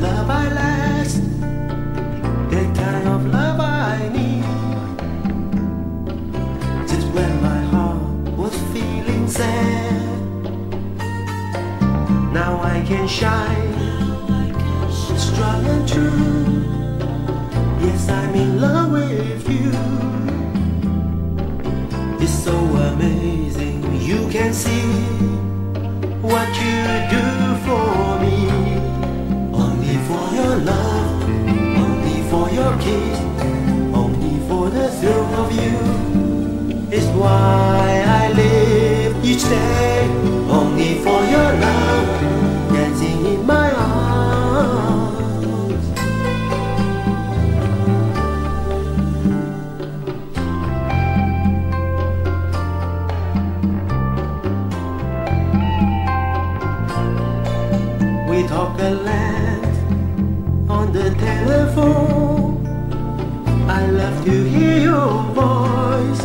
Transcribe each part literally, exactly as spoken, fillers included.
love I last, that kind of love I need. Just when my heart was feeling sad, now I can shine, strong and true. Yes, I'm in love with you. It's so amazing, you can see what you do for me. Only for your love, only for your kiss, only for the thrill of you. It's why I live each day. Only for your love, dancing in my arms. We talk a lot on the telephone. I love to hear your voice.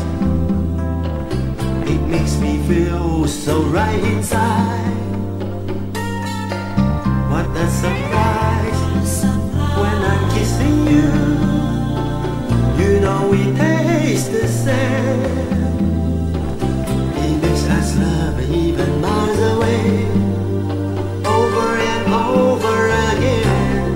It makes me feel so right inside. What a surprise when I'm kissing you. You know we taste the same. It makes us love even miles away. Over and over again.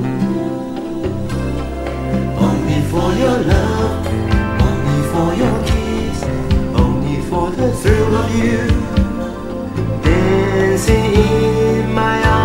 Only for your love, only for your kiss, only for the thrill of you, dancing in my arms.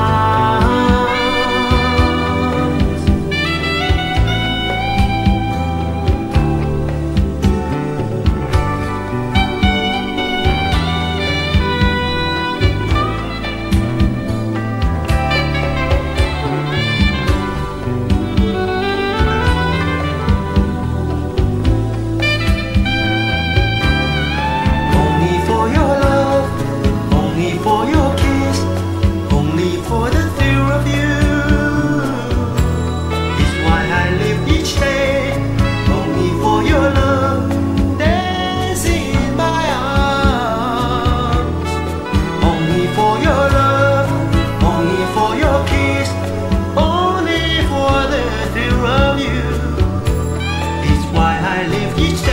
For your kiss, only for the thrill of you. It's why I live each day. Only for your love, dancing in my arms. Only for your love, only for your kiss, only for the thrill of you. It's why I live each day.